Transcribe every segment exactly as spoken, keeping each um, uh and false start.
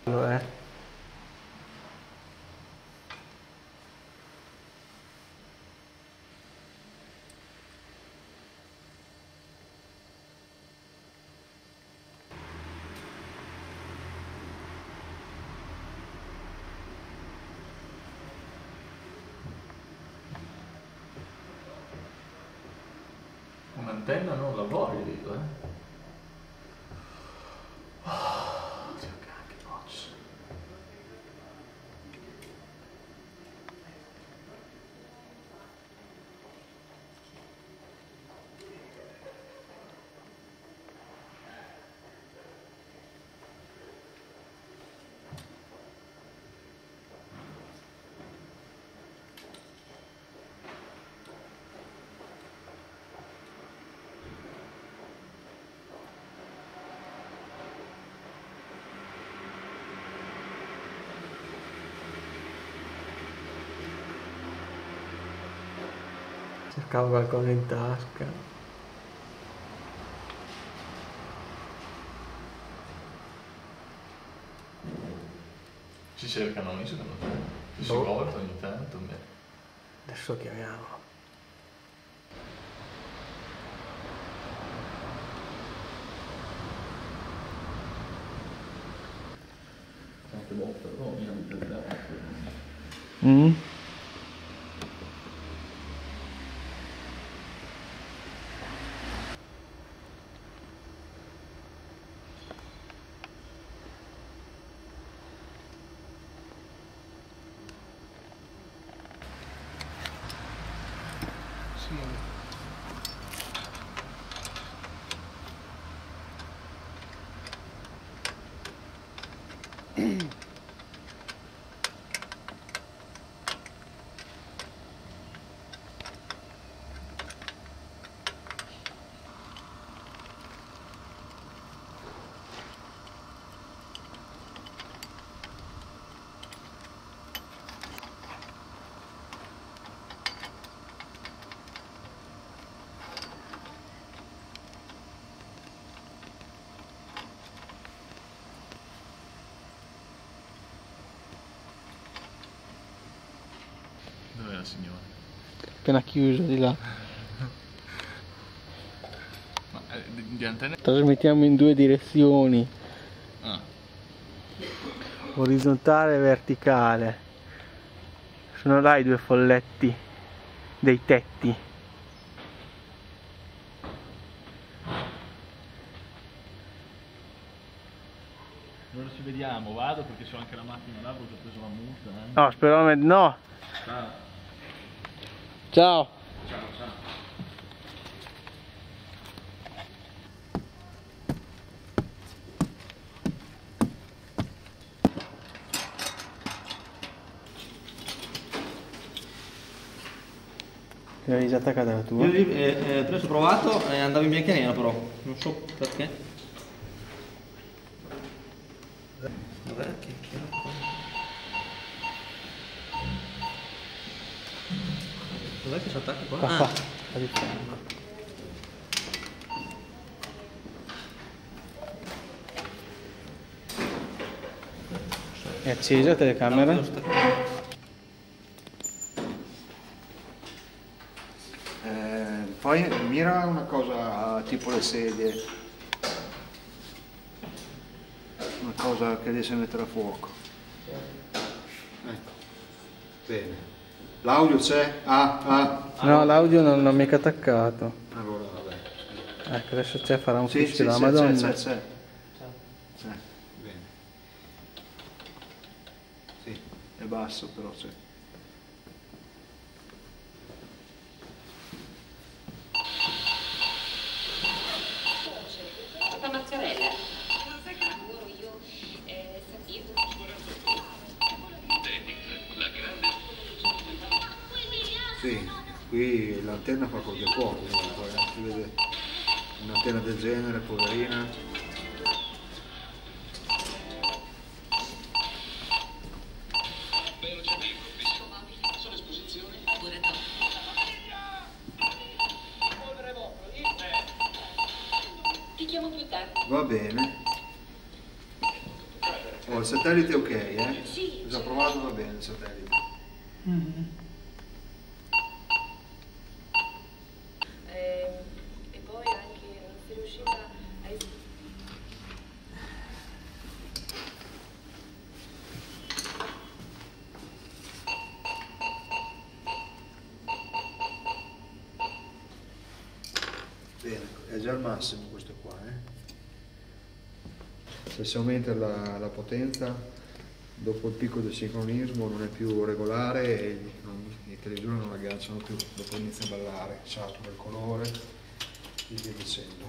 Eh. Un'antenna non la voglio io, eh. Oh, Dio cacchio, boccia. Cercavo qualcosa in tasca. Si cercano noi secondo te? Ci si Boh. volta ogni tanto? Beh. Adesso chiamiamo. Mm? Dov'è la signora? Appena chiuso di là. Ma eh, di, di antenne? Trasmettiamo in due direzioni, Ah. orizzontale e verticale. Sono là i due folletti dei tetti. Allora ci vediamo, vado perché c'ho anche la macchina là perché ho preso la multa. Eh. No, spero no. Ciao. Ciao. Ciao, ciao. L'hai già attaccata la tua? Io lì, eh, eh, prima ci ho provato e andavo in bianco e nero però, non so perché. Dov'è che Dov'è che si attacca qua? Qua, Ah. qua, qua di fianco. È accesa la telecamera? No, Eh, poi mira una cosa tipo le sedie, una cosa che riesce a mettere a fuoco. Ecco, bene. L'audio c'è? Ah, ah. No, l'audio non l'ho mica attaccato. Allora, vabbè. Ecco, adesso c'è, farà un Sì, fischio sì, della c'è, Madonna. c'è, c'è, c'è. Bene. Sì, è basso però c'è. Tutta mozzarella. Non sai che lavoro io eh, sapevo. Sì, qui l'antenna fa quel che può, comunque, eh. Si vede un'antenna del genere, poverina. Ti chiamo più tardi. Va bene. Oh, il satellite è ok, eh? Sì. Ho già provato, va bene il satellite. Mm-hmm. Eh, e poi anche non sei riuscita a... Bene, è già il massimo questo qua, eh? Se si aumenta la, la potenza, dopo il picco del sincronismo non è più regolare e non, i televisori non agganciano più, dopo inizia a ballare, satura il colore e via dicendo.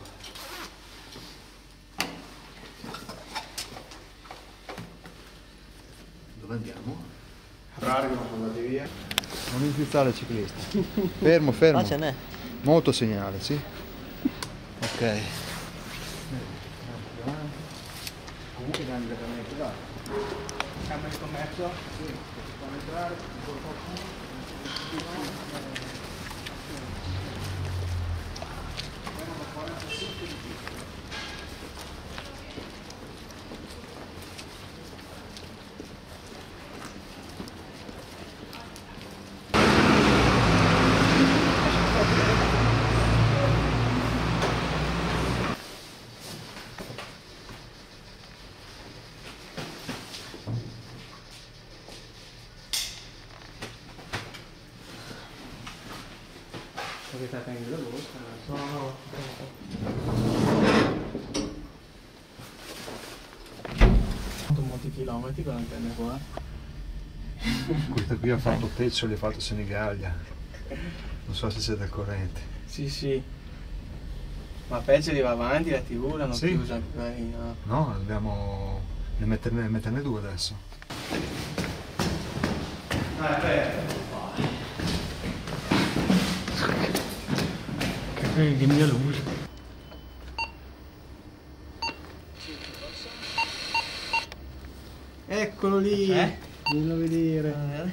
Dove andiamo? Rari non sono andati via. Non influenzare il ciclista. Fermo, fermo. Ah, ce n'è. Molto segnale, sì. Ok. Comunque andiamo direttamente là. Camera di commercio? Sì, possiamo entrare, ancora qualcuno. Perché sta tenendo la borsa? No, no. Ho fatto molti chilometri con l'antenna qua. Questa qui ha fatto Teccioli, ha fatto Senigallia. Non so se siete al corrente. Sì, sì. Ma peggio di va avanti, la tivù l'hanno Sì. chiusa anche lì, no? No, dobbiamo ne metterne, metterne due adesso. Ah, aspetta. Che dimmi la luce. Eccolo lì! Eh? Dillo vedere.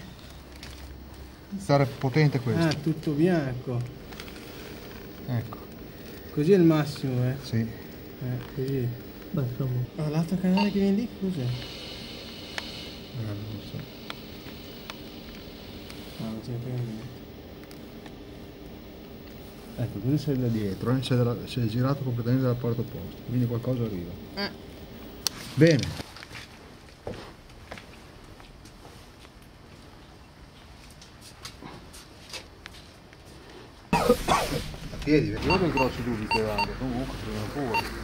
Stare potente questo. Ah, tutto bianco. Ecco, Così è il massimo, eh. sì. Eh, così. Beh, insomma. Ah, l'altro canale che viene lì cos'è? Eh, non so. No, non c'è niente. Ecco, così sei da dietro, eh? sei, dalla, sei girato completamente dalla parte opposta, quindi qualcosa arriva. Eh. Bene. A piedi, io ho dei grossi dubbi che vanno, comunque prima fuori.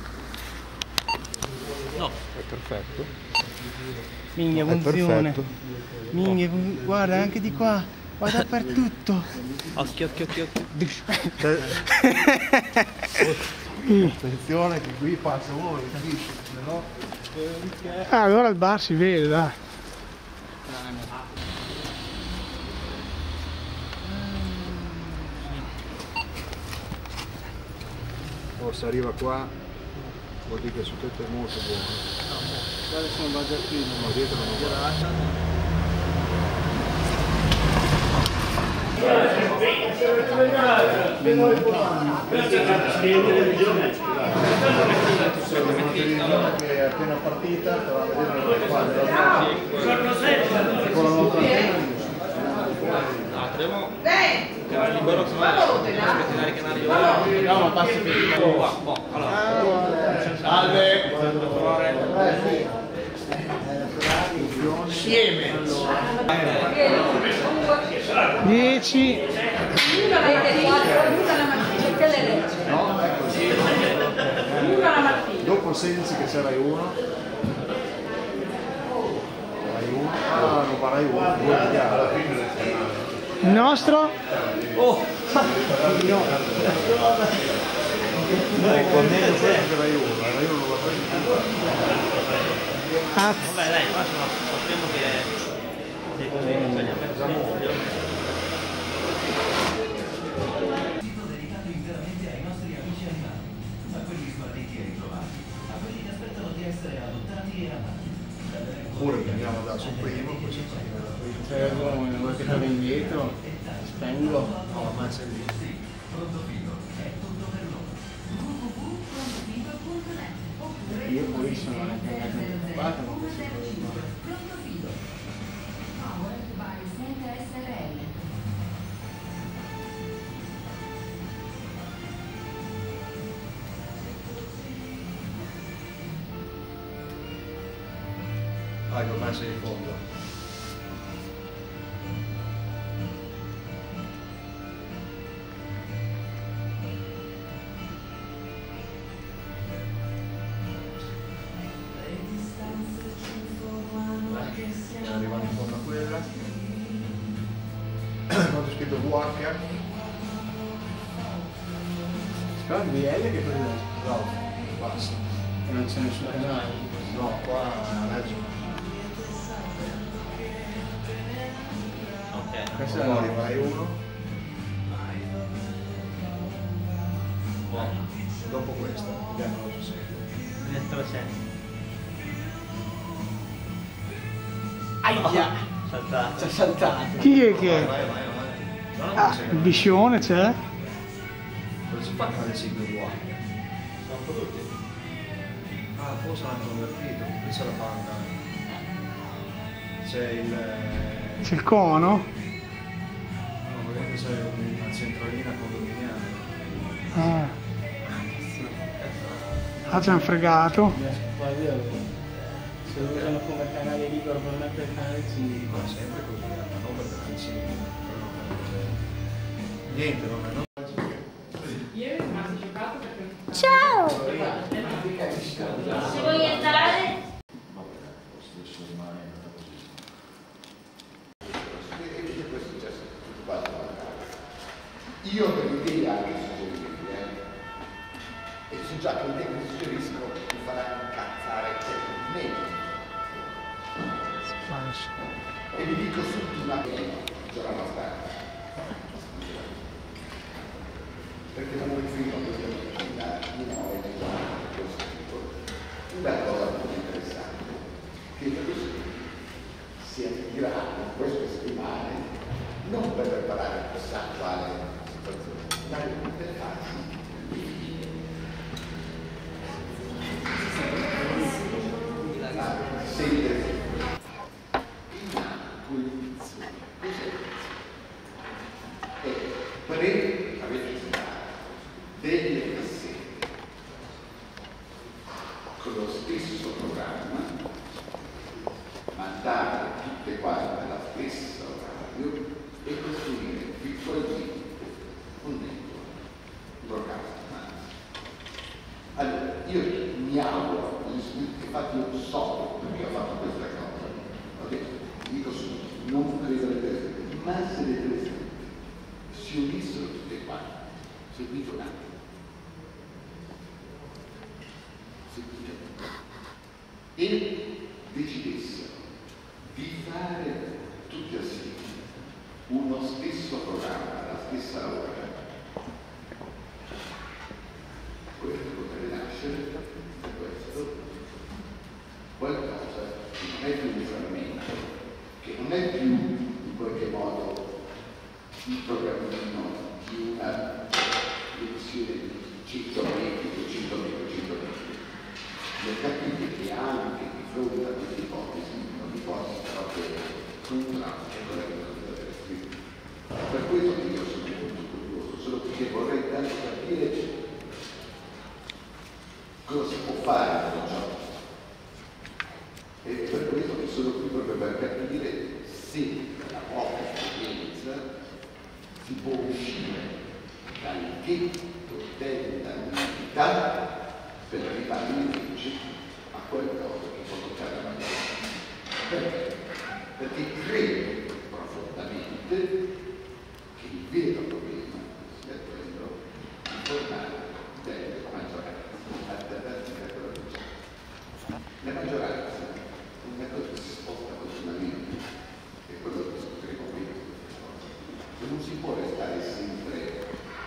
No. È perfetto. Minchia, È funziona. perfetto. Minchia, fun- guarda anche di qua. Va dappertutto. Occhio, occhio, occhio, occhio. Attenzione che qui passa uno, capisci? Se no... Ah, allora il bar si vede, dai. Oh, se arriva qua vuol dire che su tetto è molto buono. Adesso non va già qui. No, dietro non va. Una televisione che è appena partita, però vedere qua con la nostra antena. No, tremo. Canale libero, se no canale canale io. No, ma passi per il Qua, boh, allora. Salve. dieci. Una avete quattro, una la mattina, tutte le leggi. No, è così. Una la mattina. Dopo il sedici che c'era uno. Rai uno. Ah, non va Rai uno, due di gara. Il nostro? Oh! Ecco, almeno questo Rai uno, Rai uno non va più. Ah, Vabbè dai, ma sappiamo che sei così, cioè gli ha messo meglio. Oppure veniamo da su primo, poi si fa da prima. c'è uno vuoi che torni indietro? Spengo. No, ormai sei lì. Pronto figo, è tutto per loro. w w w punto figo punto net Io poi sono anche andato preoccupato con queste cose qua. Ah, che ormai sei in fondo. Arrivando in fondo a quella. Quanto ho scritto V H? Però il V L che cos'è? No, basta. E non c'è nessun canale. No, qua a mezzo. Ok. Questa è No, la arriverai uno. Buono. Dopo questa, vediamo cosa segue. Dentro c'è. Aia! Saltato. Ci ha saltato. Chi è che? Vai, vai, vai, avanti. No, no, Ah, non c'è il biscione c'è? Cosa si fa con le cinque V H? Sono prodotti. Ah, forse l'hanno convertito, qui c'è la banda. C'è il... C'è il cono? No, vedete c'è una centralina condominiale. Ah. Ah, ci hanno fregato. Se lo usano come canale libero per mettere il canale cinque. Ma sempre così, ma non per canale cinque. Niente, non è... Ieri sono rimasto scioccato perché... Ciao! Se vuoi andare... Io per l'idea anche suggerimenti, eh? E so già che l'idea che suggeriscono mi farà incazzare me. E vi dico subito una cosa, c'era abbastanza. Perché non mi riferisco a questa attività, di nuovo e di questo tipo. Una cosa molto interessante, che così sia in grado in queste settimane, non per preparare chissà quale situazione, ma per farsi sentire e pre avete delle cassette con lo stesso programma, mandare tutte quante alla stessa orario e costruire virtualmente un network, un programma. Allora, io mi auguro, infatti io so perché ho fatto questa cosa, va bene? Dico subito, non credo alle teste, ma se le teste si unissero tutte quante, seguite un attimo, seguite un attimo, e decidessero di fare tutti assieme uno stesso programma alla stessa ora, questo potrebbe nascere da questo qualcosa che non è più un frammento, che non è più in qualche modo il programmino di una dimensione di cento metri, duecento metri, cento metri. Lo capite che anche di fronte a queste ipotesi non vi posso proprio contrarre quella che non deve essere scritto. Per questo che io sono molto curioso, solo perché vorrei tanto capire cosa si può fare con ciò. E per questo che sono qui proprio per capire se dalla vostra esperienza si può uscire dal ghetto dell'anonimità per arrivare invece a qualcosa che può toccare la maniera. Perché? Perché credo profondamente che il vero problema sia quello di formare delle maggioranze alternative a quello che c'è. La maggioranza è una cosa che si sposta continuamente, è quello che discuteremo qui. Non si può restare sempre,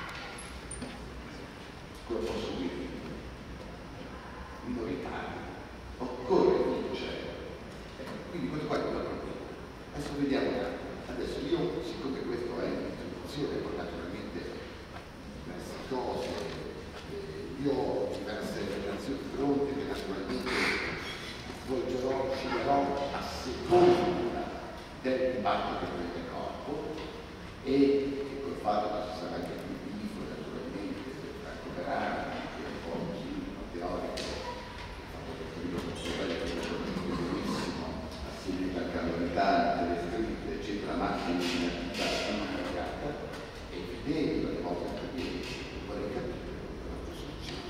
come posso dire, minoritari, occorre vincere. Quindi questo qua è un problema. Adesso vediamo un attimo. Adesso io, siccome questo è un'istituzione, poi naturalmente diverse cose, eh, io ho diverse relazioni pronte che naturalmente seconda del dibattito del corpo e col fatto che ci sarà anche più vivo naturalmente per recuperare anche un po' così teorico il fatto che il libro è benissimo assieme al calorità, alle scritte eccetera, ma che in attività sono cambiata e vedendo le volte anche bene vorrei capire la costruzione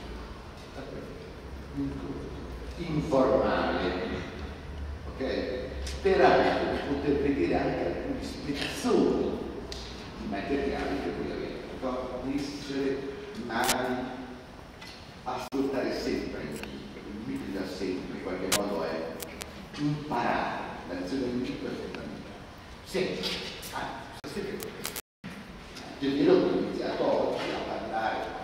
informale, ok? Peraltro poter vedere anche alcune spiegazioni di materiali che voi avete, non essere mai ascoltare sempre il libro da sempre, in qualche modo è imparare, la lezione del libro è fondamentale. Sempre, anzi, sempre. Io vi ho iniziato oggi a parlare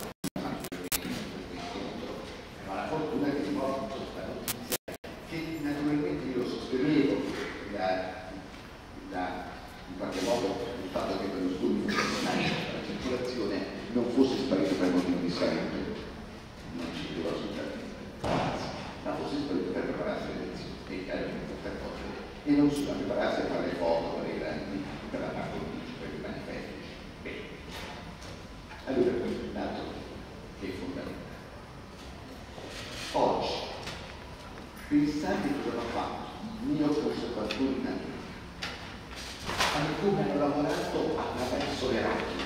ma la fortuna che mi porto questa notizia che naturalmente io sostenevo la, la, in qualche modo il fatto che Berlusconi fosse la circolazione non fosse sparito per motivi di salute, non ci credo assolutamente, anzi, ma fosse sparito per prepararsi alle elezioni e chiaramente per cose e non solo per prepararsi a fare le foto per i grandi, per la parte politica, per i manifesti. Bene, allora questo è un dato che è fondamentale. Oggi, pensate cosa hanno fatto i miei conservatori italiani, hanno come hanno lavorato attraverso le radio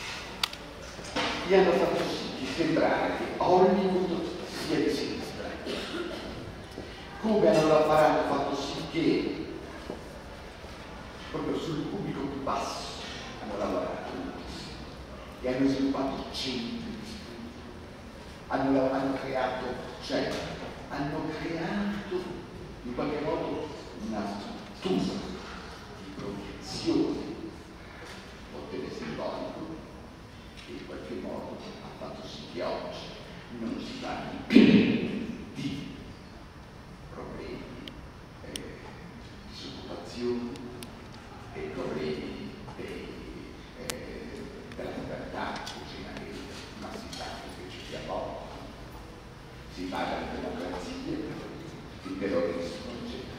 e hanno fatto sì di sembrare che Hollywood sia di sinistra, come hanno fatto sì che proprio sul pubblico più basso hanno lavorato e hanno sviluppato centri, hanno, hanno creato, cioè hanno creato in qualche modo una struttura di protezione potere simbolico che in qualche modo ha fatto sì che oggi non si parli più di problemi eh, di disoccupazione e problemi dei, eh, della libertà, ma si sa che ci sia poco. Si parla di democrazia, di terrorismo, eccetera.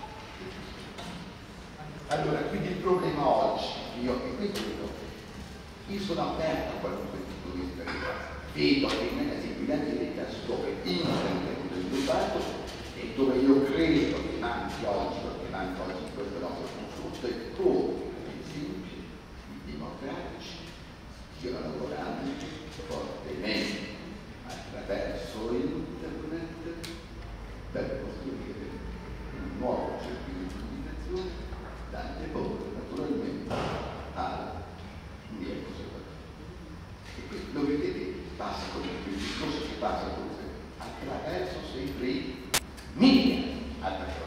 Allora, quindi il problema oggi, io, e questo dico, io sono aperto a qualunque tipo di esperienza, vedo che nella seguita diretta dove internet è sviluppato e dove io credo che manchi oggi, perché manca oggi in questo nostro confronto, è come, per esempio, i democratici stiano lavorando fortemente attraverso internet per costruire un nuovo circuito di comunicazione da anteporre naturalmente al miei conservatori. E quindi lo vedete, passa come il discorso che passa attraverso sempre i media attraverso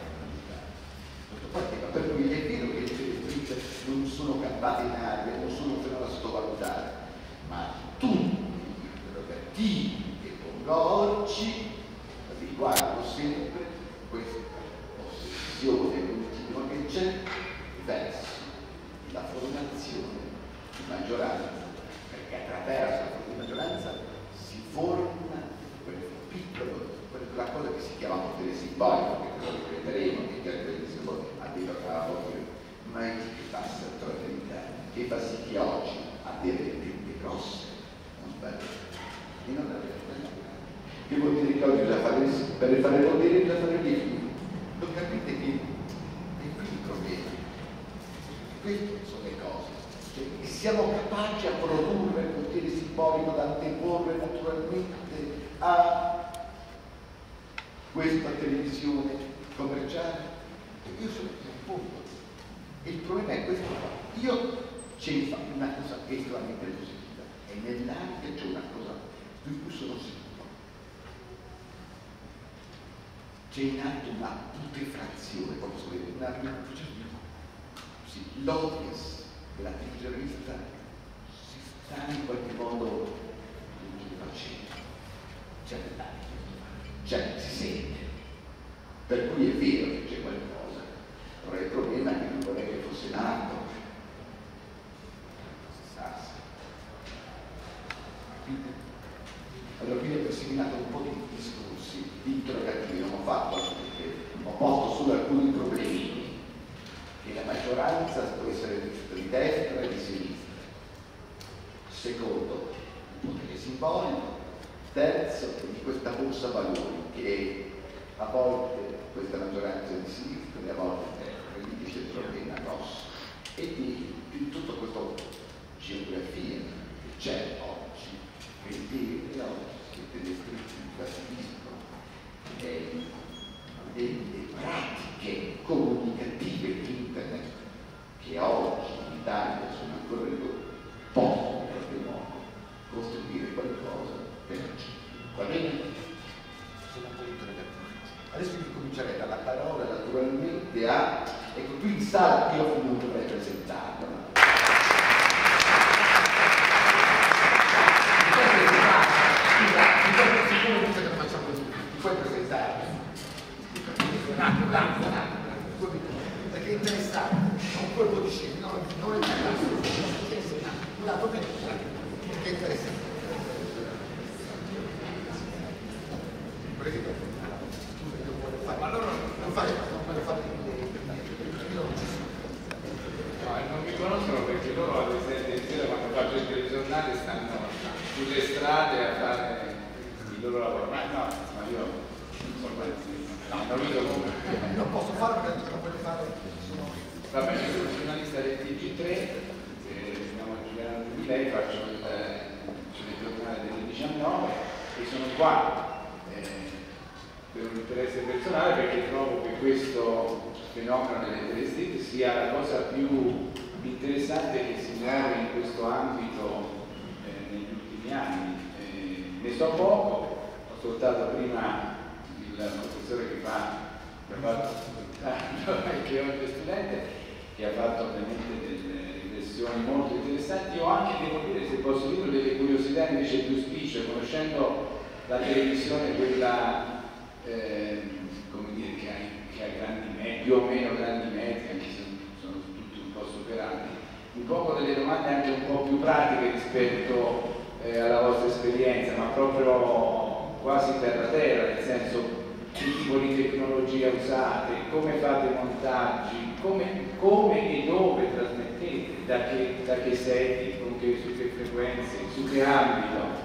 per cui è vero che le televisioni non sono campate in aria, non sono per da sottovalutare, ma tutti i interrogativi oggi riguardo sempre questa ossessione continua che c'è verso la formazione di maggioranza, perché attraverso la formazione di maggioranza si forma quel piccolo, quella cosa che si chiama potere simbolico, che lo riprenderemo, che chiede benissimo a dire che la potere, ma è che passa tra l'età, che fa sì che oggi ha delle tende grosse, non sbaglio, e non avere che vuol dire che oggi bisogna fare per fare il potere bisogna fare dei figli. Non capite che è qui il problema. Queste sono le cose. Cioè, che siamo capaci a produrre il potere simbolico da anteporre naturalmente a questa televisione commerciale. Io sono un punto. E il problema è questo qua. Io c'è una cosa estremamente positiva. E nell'aria c'è una cosa di cui sono sicuro. C'è in atto una putrefrazione, posso dire, una sì, l'audience della televisione si sta in qualche modo facendo. C'è cioè si sente. Per cui è vero che c'è qualcosa, però il problema è che non vorrei che fosse nato. Si sa. Allora qui ho seminato un po' di discorsi, di interrogativi, non ho fatto anche perché ho posto solo alcuni problemi corsa a valori che a volte questa maggioranza di sinistra e a volte è lì che centrodestra grossa, e di, di tutta questa geografia che c'è oggi, vedere oggi siete descritti in classifico e delle pratiche comunicative di internet che oggi in Italia sono ancora ridotte, possono in qualche modo costruire qualcosa per oggi. Va bene? Sono un po' interrogativo. Adesso comincerei dalla parola naturalmente a, ecco, qui in sala io comunque dovrei presentarla. Puoi presentare? Perché è interessante, ha un colpo di scena, no, non è interessante. Un lato bene, perché è interessante. Ma allora non fare, non fare fare no, non mi conoscono perché loro alle sette di sera quando faccio il telegiornale stanno sulle strade a fare il loro lavoro. Ma no, ma io non so quale no, non lo vedo come. Non posso farlo perché non voglio fare. Va bene, io sono giornalista del T G tre, eh, siamo Giuliano Duvilei, faccio il telegiornale delle diciannove e sono qua eh, per un interesse personale perché trovo che questo fenomeno delle telestreet sia la cosa più interessante che si muove in questo ambito eh, negli ultimi anni. Eh, ne so poco, ho ascoltato prima il professore che fa, che ha fatto che è uno studente che ha fatto ovviamente delle riflessioni molto interessanti. Io anche devo dire, se posso dire, delle curiosità invece più spicce, conoscendo la televisione, quella eh, come dire, che ha, che ha grandi metri, più o meno grandi metri, anche se sono tutti un po' superati, un po' delle domande anche un po' più pratiche rispetto eh, alla vostra esperienza, ma proprio quasi terra terra, nel senso che tipo di tecnologia usate, come fate i montaggi, come, come e dove trasmettete, da che, da che sedi, con che, su che frequenze, su che ambito.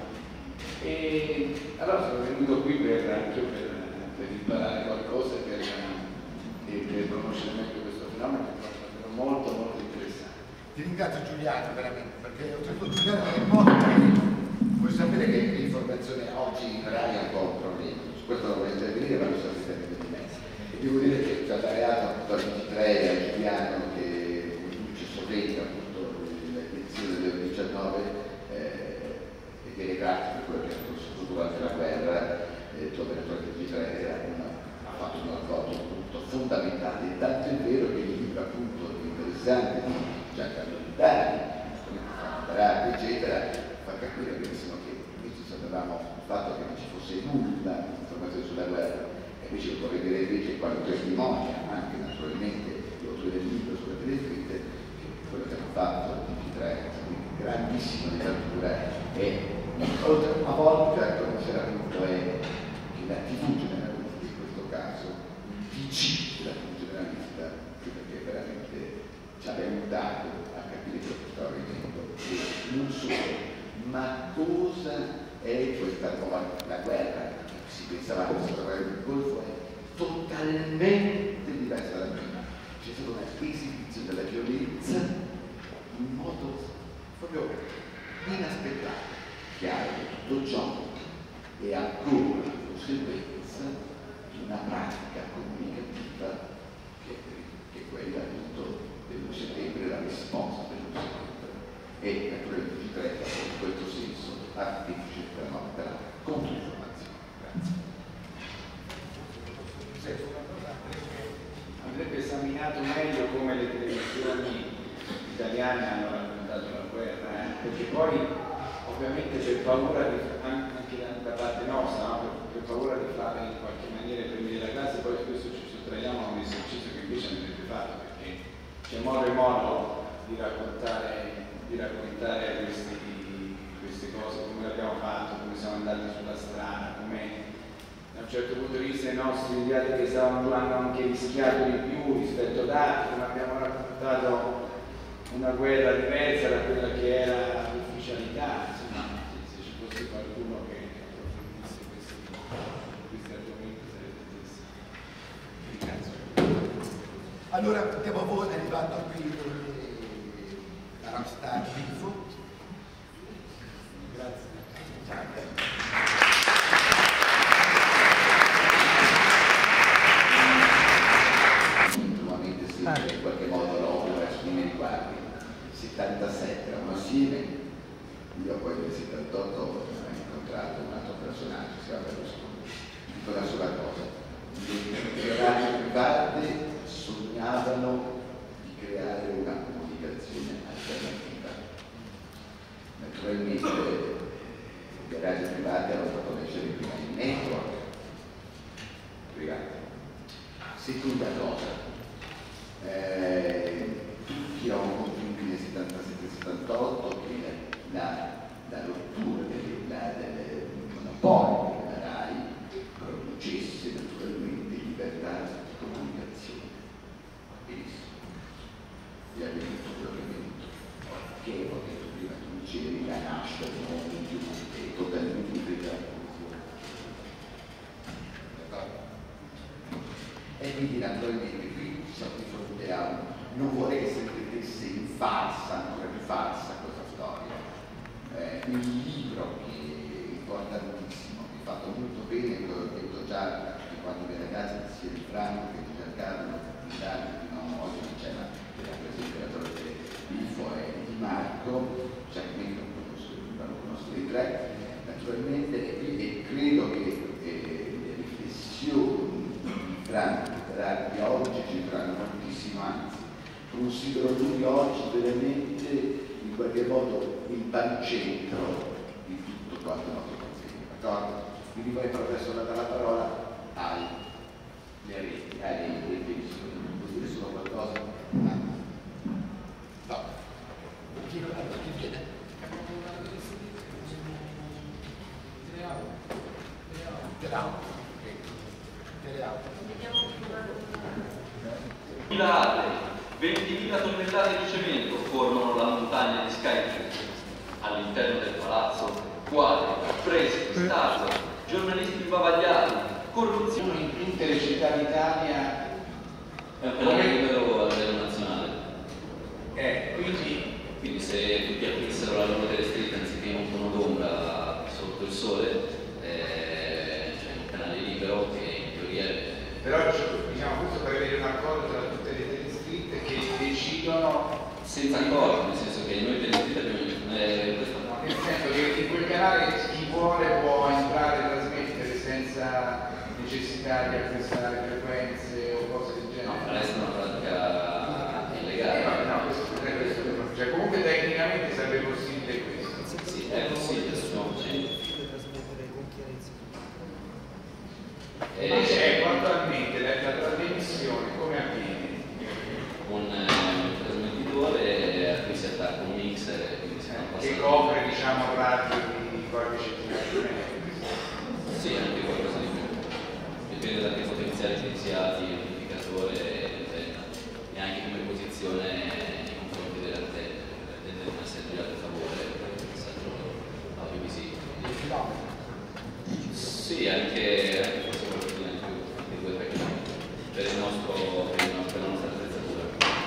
E allora sono venuto qui per, anche per, per imparare qualcosa e per, e per conoscere meglio questo fenomeno che è davvero molto molto interessante. Ti ringrazio Giuliano veramente, perché oltretutto Giuliano è molto bene. Vuoi sapere che l'informazione oggi in radio è un po' un problema. Questo non vuole intervenire, ma lo sapete di me. E devo dire che ci ha dato dal ventitré a Giuliano che conduce sovente appunto l'edizione del diciannove eh, e che ringrazio per quello che ha fatto durante la guerra, eh, dove il ventitré era una, ha fatto un lavoro appunto fondamentale, e tanto è vero che il libro appunto interessante di Giancarlo Vitali, come fanno eccetera, fa capire benissimo che questo sapevamo il fatto che non ci fosse nulla sulla guerra, e invece lo vorrei vedere invece quando testimonia anche naturalmente l'autore del libro sulle telestreet che quello che hanno fatto il ventitré, quindi grandissima letteratura, e oltre una volta come c'era appunto è che la tivù generalista in questo caso, il T G della tivù generalista, perché veramente ci aveva aiutato a capire quello che stava avvenendo, e non solo, ma cosa è questa nuova la guerra. Si pensava che questa guerra del Golfo è totalmente diversa da prima. C'è stata una esibizione della violenza in modo proprio inaspettato. Chiaro che tutto ciò è ancora la conseguenza di una pratica comunicativa che, che è quella appunto dell'undici settembre, la risposta dell'undici settembre. E naturalmente il ventitré in questo senso ha difficile per la nostra controinformazione. Andrebbe esaminato meglio come le televisioni italiane hanno raccontato la guerra, eh? Perché poi ovviamente per paura di, anche da parte nostra, no? per, per paura di fare in qualche maniera prendere la classe, poi spesso ci sottraiamo a un esercizio che invece andrebbe fatto, perché c'è modo e modo di raccontare, di raccontare questi, queste cose, come l'abbiamo fatto, come siamo andati sulla strada, come da un certo punto di vista i nostri inviati che stavano là hanno anche rischiato di più rispetto ad altri, non abbiamo raccontato una guerra diversa da quella che era l'ufficialità, insomma, se, se ci fosse qualcuno che approfondisse questi questi argomenti sarete stessi. Ringrazio. Allora, diamo a voi, è arrivato qui la Ramstar Info. Grazie. Nuovamente sempre in qualche modo l'opera su miei riguardi. settantasette era un assieme, io poi nel settantotto ho incontrato un altro personaggio, si chiama Berlusconi. Dico una sola cosa, le radio private sognavano di creare una comunicazione alternativa. Naturalmente le radio private hanno fatto nascere prima il network privato. Seconda cosa, eh, tutti eravamo convinti nel settantasette settantotto che la, la rottura del, la, del monopolio della RAI producesse naturalmente libertà di comunicazione. Benissimo. E ha venuto quello che è venuto. Che ho detto prima, tu dicevi la nascita di nuovo medium è totalmente integrata. E quindi naturalmente qui siamo di fronte a un... non vorrei che si ripetesse in farsa, ancora più farsa questa storia. Eh, un libro che è importantissimo, che è fatto molto bene, come ho detto già, che quando i ragazzi sia di Franco che di Giancarlo, di Dario, di no, oggi c'era la presentatore dell'Info e di Marco, certamente non conosco, non conosco i tre, naturalmente, e credo che eh, le riflessioni grandi letterari di oggi ci faranno moltissimo, anzi considero lui oggi veramente in qualche modo il baricentro di tutto quanto il nostro consiglio, d'accordo? Quindi vorrei proprio adesso dare la parola ai reti, ai reti, vuol dire solo qualcosa? No. Chi viene? Teleauto. Teleauto. ventimila tonnellate di cemento formano la montagna di Skytree. All'interno del palazzo, quadri, affreschi, statue, giornalisti imbavagliati, corruzione. In tutte le città d'Italia è un piano libero a livello nazionale. Eh, quindi, quindi se tutti aprissero la loro telestretta anziché un cono d'ombra sotto il sole, eh, c'è un canale libero che in teoria è... Però diciamo, questo prevede un accordo tra tutte le telescritte che decidono senza accordo, nel senso che noi telescritte abbiamo eh, questo... no, nel senso che in quel canale chi vuole può entrare e trasmettere senza necessità di acquistare frequenze o cose del genere. No, resta una pratica illegale. Eh, no, no, questo non è questo. Cioè, comunque tecnicamente sarebbe possibile questo. Sì, è possibile, stiamo facendo. Invece, attualmente la, la trasmissione come avviene? Un eh, trasmettitore a cui si attacca un mixer e quindi si Eh, fa che passare. copre, diciamo, radio di qualche centinaia di metri. Sì, anche qualcosa di più. Dipende da che potenziale che sia di amplificatore e anche come posizione nei confronti delle antenne. Le antenne devono essere girate a favore per il passaggio audiovisivo. Sì, anche, anche forse qualcosa di più, anche due tre chilometri per il nostro, per il nostro, per la nostra attrezzatura.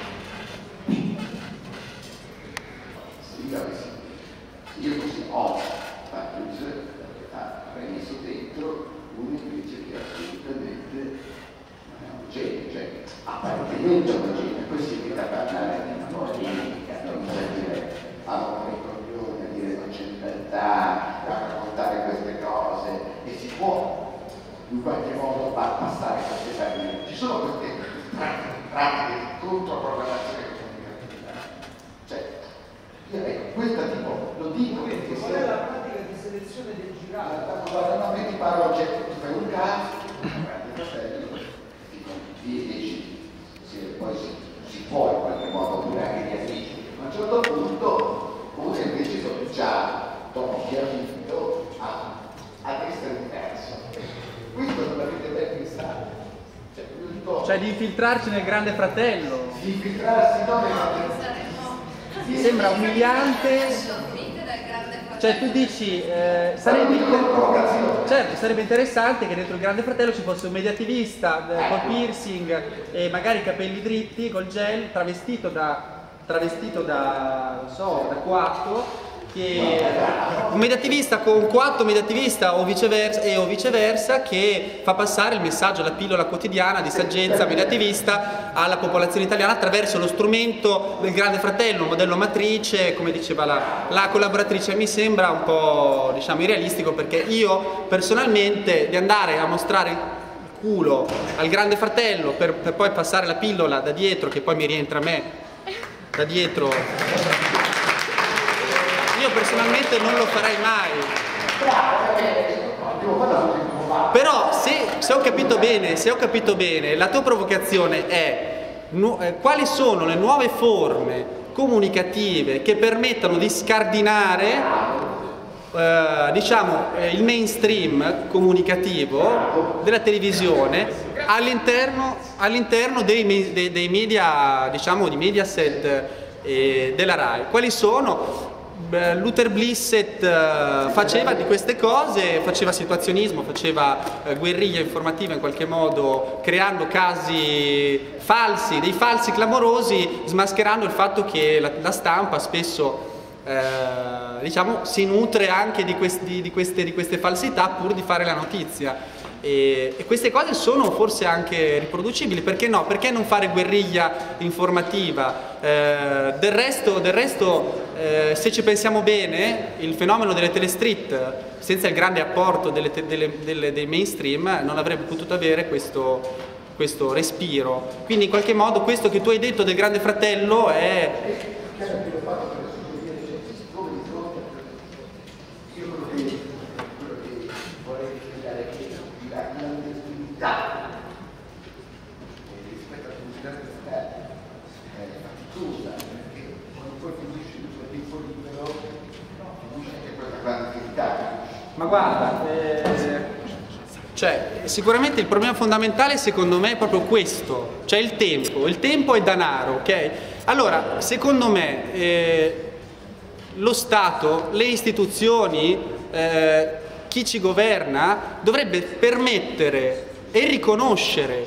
Sì, sì. Io così ho fatto avrei messo dentro uno invece che assolutamente non è omogeneo, cioè apparentemente omogeneo, poi si mette a parlare di politica, non c'è dire allora coglione, a dire non c'è libertà, a raccontare queste cose e si può in qualche modo far passare queste barriere. Ci sono queste pratiche di controprogrammazione comunicativa. Cioè, io ecco, questa tipo, lo dico perché qual è la pratica di selezione del girato? Guarda, no, ti parlo, cioè, tu fai un caso, guardi fratello, ti dici, se poi si, si può in qualche modo pure anche gli amici, ma a un certo punto uno invece già dopo chiarito a, ad essere diverso. Questo non l'avete ben pensato. Cioè, dico, cioè di infiltrarci nel Grande Fratello. di infiltrarsi dove Saremo... Mi sembra umiliante. Sono dal Grande Fratello. cioè tu dici, eh, sarebbe, certo, sarebbe interessante che dentro il Grande Fratello ci fosse un mediativista eh, col piercing e magari i capelli dritti, col gel, travestito da, travestito da, non so, da coatto, che un mediativista con un coatto mediativista o viceversa, e o viceversa che fa passare il messaggio, la pillola quotidiana di saggezza mediativista alla popolazione italiana attraverso lo strumento del Grande Fratello, un modello matrice, come diceva la, la collaboratrice. Mi sembra un po', diciamo, irrealistico, perché io personalmente di andare a mostrare il culo al Grande Fratello per, per poi passare la pillola da dietro, che poi mi rientra a me da dietro, io personalmente non lo farei mai. Però se, se ho capito bene, se ho capito bene, la tua provocazione è nu, eh, quali sono le nuove forme comunicative che permettano di scardinare eh, diciamo, eh, il mainstream comunicativo della televisione all'interno all'interno dei, dei, dei media, diciamo, di Mediaset e della Rai. Quali sono? Luther Blissett uh, faceva di queste cose, faceva situazionismo, faceva uh, guerriglia informativa in qualche modo, creando casi falsi, dei falsi clamorosi, smascherando il fatto che la, la stampa spesso uh, diciamo, si nutre anche di, questi, di, queste, di queste falsità pur di fare la notizia. E, e queste cose sono forse anche riproducibili, perché no? Perché non fare guerriglia informativa? Eh, del resto, del resto eh, se ci pensiamo bene, il fenomeno delle telestreet senza il grande apporto delle, delle, delle, dei mainstream non avrebbe potuto avere questo, questo respiro. Quindi in qualche modo questo che tu hai detto del Grande Fratello è... Ma guarda, eh, cioè, sicuramente il problema fondamentale secondo me è proprio questo, cioè il tempo, il tempo è denaro, ok? Allora, secondo me eh, lo Stato, le istituzioni, eh, chi ci governa dovrebbe permettere e riconoscere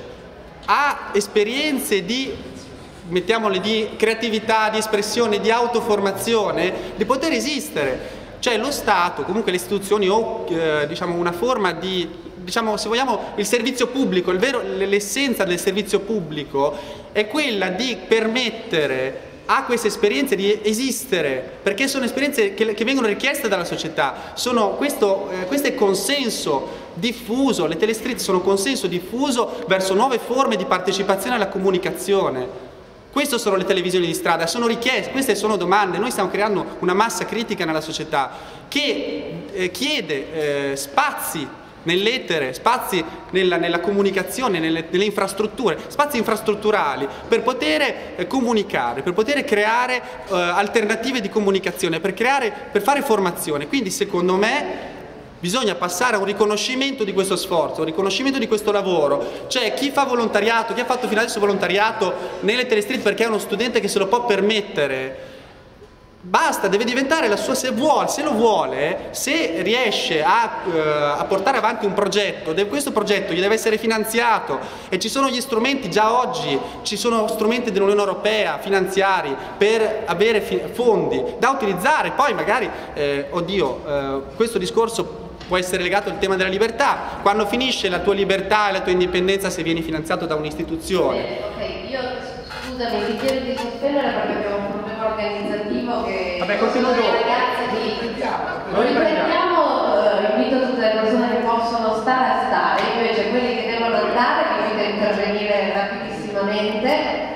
a esperienze di, mettiamole, di creatività, di espressione, di autoformazione, di poter esistere. Cioè lo Stato, comunque le istituzioni o eh, diciamo una forma di, diciamo, se vogliamo, il servizio pubblico, l'essenza del servizio pubblico è quella di permettere a queste esperienze di esistere, perché sono esperienze che, che vengono richieste dalla società, sono questo, eh, questo è consenso diffuso, le telestreet sono consenso diffuso verso nuove forme di partecipazione alla comunicazione. Queste sono le televisioni di strada, sono richieste, queste sono domande. Noi stiamo creando una massa critica nella società che eh, chiede eh, spazi nell'etere, spazi nella, nella comunicazione, nelle, nelle infrastrutture, spazi infrastrutturali per poter eh, comunicare, per poter creare eh, alternative di comunicazione, per, creare, per fare formazione. Quindi secondo me bisogna passare a un riconoscimento di questo sforzo, un riconoscimento di questo lavoro. Cioè chi fa volontariato, chi ha fatto fino adesso volontariato nelle telestreet perché è uno studente che se lo può permettere, basta, deve diventare la sua, se vuole, se lo vuole, se riesce a, uh, a portare avanti un progetto, deve, questo progetto gli deve essere finanziato e ci sono gli strumenti, già oggi ci sono strumenti dell'Unione Europea finanziari per avere fondi da utilizzare. Poi magari, eh, oddio, eh, questo discorso può essere legato al tema della libertà. Quando finisce la tua libertà e la tua indipendenza se vieni finanziato da un'istituzione? Eh, ok, io scusami, ti chiedo di sospendere perché abbiamo un problema organizzativo che Vabbè, continuo dopo. ragazzi di... Noi riprendiamo, eh, invito tutte le persone che possono stare a stare, invece quelli che devono andare vi invito a intervenire rapidissimamente.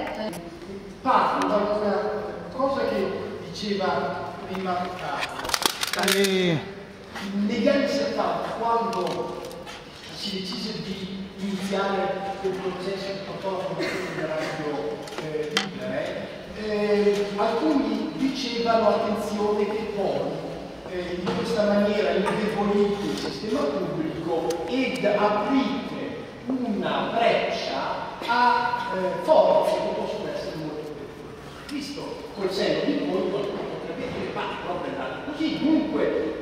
Parto da una cosa che diceva prima Carlo. Eh. Negli anni settanta, quando si decise di iniziare il processo di formazione della radio eh, libere, eh, alcuni dicevano attenzione che poi eh, in questa maniera indebolite il sistema pubblico ed aprite una breccia a eh, forze che possono essere molto pericolose. Visto col senno di poi qualcuno potrebbe dire ma proprio andare così, dunque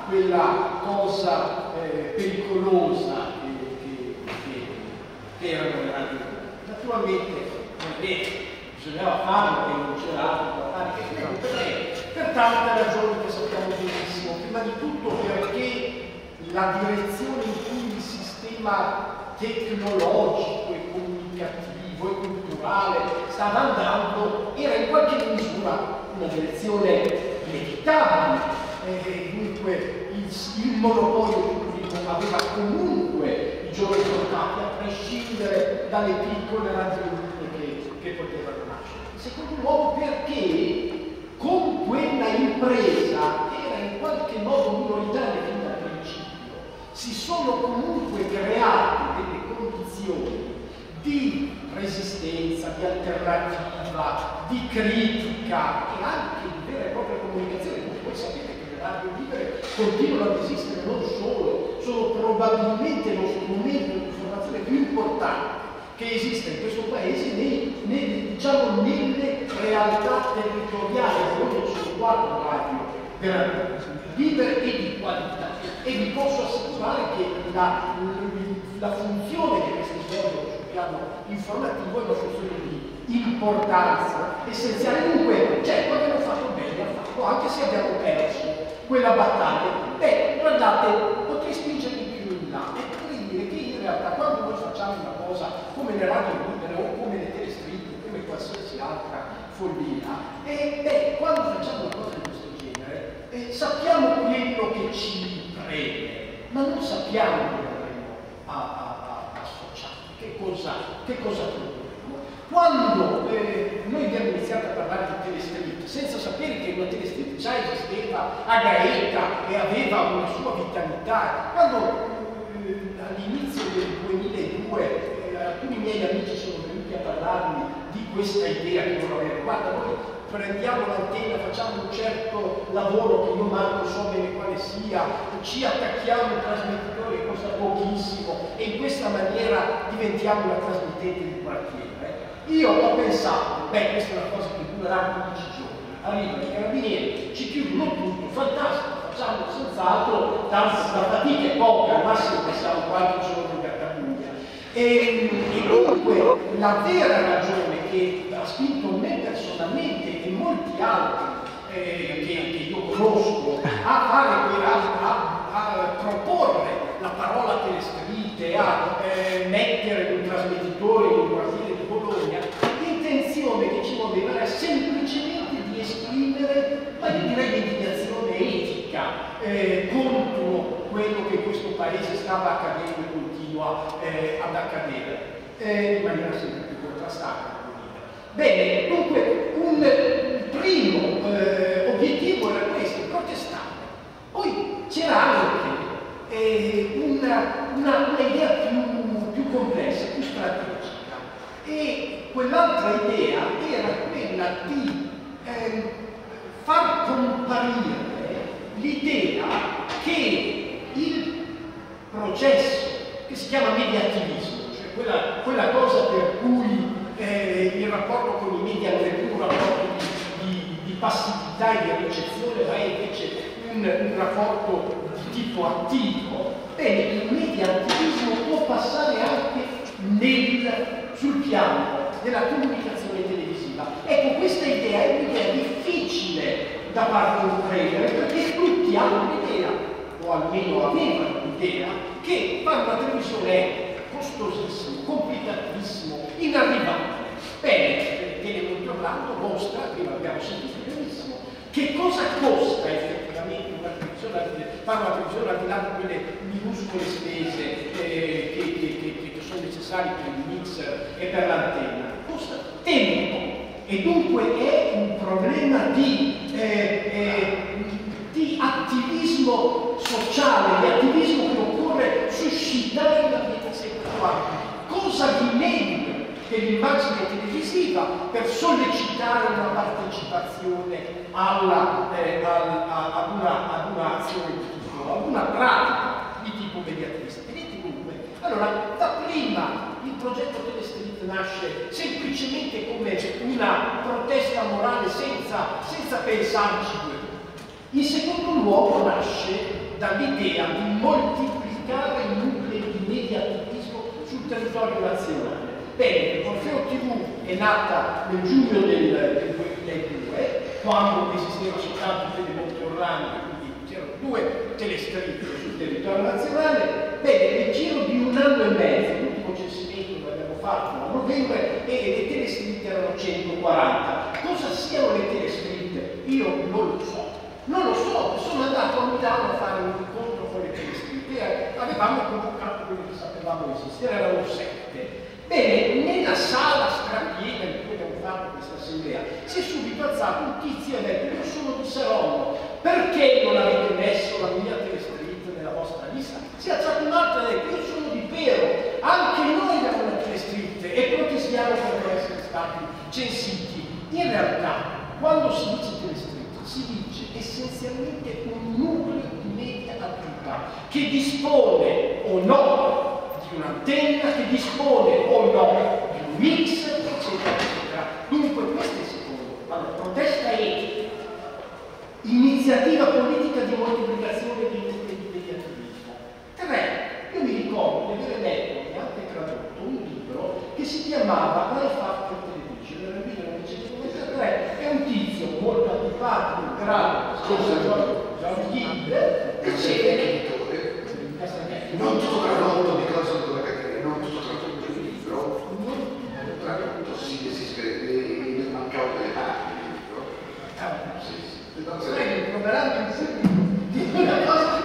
quella cosa eh, pericolosa che, che, che, che erano le radio. Naturalmente non è vero, bisognava farlo e non c'era altro da fare che per, per tante ragioni che sappiamo benissimo. Prima di tutto perché la direzione in cui il sistema tecnologico e comunicativo e culturale stava andando era in qualche misura una direzione inevitabile, eh, dunque il, il monopolio pubblico aveva comunque i giorni contati a prescindere dalle piccole ragioni che, che potevano nascere. In secondo luogo perché con quella impresa che era in qualche modo minoritaria fin dal principio si sono comunque create delle condizioni di resistenza, di alternativa, di critica e anche di vera e propria comunicazione. Voi sapete che le radio libere continuano ad esistere, non solo, sono probabilmente lo strumento di informazione più importante che esiste in questo paese nei, nei, diciamo, nelle realtà territoriali. Noi sono quattro radio veramente libere e di qualità e vi posso assicurare che la, la funzione che questi svolgono sul piano informativo è una funzione di importanza essenziale. Dunque, cioè, quando abbiamo fatto bene, ha fatto, anche se abbiamo perso quella battaglia. Beh, guardate, potrei spingermi più in là e potrei dire che in realtà quando noi facciamo una cosa come le radio libere o come le telestritte, come qualsiasi altra follia, e beh, quando facciamo una cosa di questo genere, eh, sappiamo quello che ci preme, ma non sappiamo come andremo a, a, a associare, che cosa, che cosa proporremo. Quando eh, noi abbiamo iniziato a parlare di telestritte, senza sapere che una telestritte già esisteva a Gaeta e aveva una sua vitalità, quando eh, all'inizio del duemiladue eh, alcuni miei amici sono venuti a parlarmi di questa idea che loro avevano, guarda, noi prendiamo l'antenna, facciamo un certo lavoro che io manco so bene quale sia, ci attacchiamo un trasmettitore che costa pochissimo e in questa maniera diventiamo una trasmittente di quartiere. Io ho pensato, beh, questa è una cosa che durerà quindici giorni, arrivano i carabinieri, ci chiudono tutto, fantastico, facciamo senz'altro, tanto la fatica è poca, al massimo passiamo qualche giorno in Catalogna. E, e dunque la vera ragione che ha spinto me personalmente e molti altri eh, che, che io conosco a fare quella, a, a proporre la parola telestritte, a eh, mettere un trasmettitore in un quartiere di Bologna, l'intenzione che ci muoveva era semplicemente di esprimere, ma io direi l'indignazione etica eh, contro quello che in questo paese stava accadendo e continua eh, ad accadere eh, in maniera sempre più contrastata. Bene, dunque un primo eh, obiettivo era questo, protestare. Poi c'era anche eh, una, una, una idea più, più complessa, più strategica, e quell'altra idea era quella di eh, far comparire l'idea che il processo che si chiama mediativismo, cioè quella, quella cosa per cui eh, il rapporto con i media non è più un rapporto di, di, di passività e di ricezione, ma è invece un, un rapporto di tipo attivo, bene, il mediativismo può passare anche nel, sul piano della comunicazione televisiva. Ecco, questa idea è un'idea difficile da far comprendere perché tutti hanno l'idea, o almeno avevano l'idea, che fare una televisione è costosissimo, complicatissimo, inarrivabile. Bene, Telemonte Orlando mostra, prima abbiamo sentito benissimo, che cosa costa effettivamente una televisione, fare una televisione al di là di quelle minuscole spese eh, che, che, che, che sono necessarie per il mixer e per l'antenna. Costa tempo e dunque è un problema di, eh, eh, di attivismo sociale, di attivismo che occorre suscitare in ambiente sessuale. Cosa di meglio che l'immagine televisiva per sollecitare una partecipazione alla, eh, al, a, ad, una, ad un'azione di tipo, ad una pratica di tipo mediativista. Vedete dunque? Allora, dapprima il progetto Telestritte nasce semplicemente come una protesta morale senza, senza pensarci due. In secondo luogo nasce dall'idea di moltiplicare i nuclei di mediativismo sul territorio nazionale. Bene, Orfeo tivù è nata nel giugno del, del duemiladue, quando esisteva soltanto Telemonte Orlando, quindi c'erano due telestritte sul territorio nazionale. Bene, nel giro di un anno e mezzo, l'ultimo censimento che abbiamo fatto a novembre, e le telestritte erano centoquaranta. Cosa siano le telestritte? Io non lo so. Non lo so, sono andato a Milano a fare un incontro con le telestritte, avevamo convocato quelli che sapevamo esistere, erano sette. Bene, nella sala strapiena in cui abbiamo fatto questa assemblea si è subito alzato un tizio e ha detto: io sono di Saronno, perché non avete messo la mia telestritta nella vostra lista? Si è alzato un altro e ha detto: io sono di Pero, anche noi abbiamo le telestritte e protestiamo per non essere stati censiti. In realtà, quando si dice telestritte, si dice essenzialmente un nucleo di media attività che dispone o no di un'antenna, che dispone o no di un mix, eccetera, eccetera. Dunque questo è il secondo. Allora, protesta e iniziativa politica di moltiplicazione di mediativismo. Tre, io mi ricordo di aver letto e anche tradotto un libro che si chiamava Life After Television, era il millenovecentonovantatré, è un tizio molto antipatico, grave, scusa, John Gibb, dice non tutto tradotto di cosa dove capire, non tutto tradotto del libro, tradotto sì che si scrive, mi mancava delle parti del libro. Sì, sì. Stai riproverando di una cosa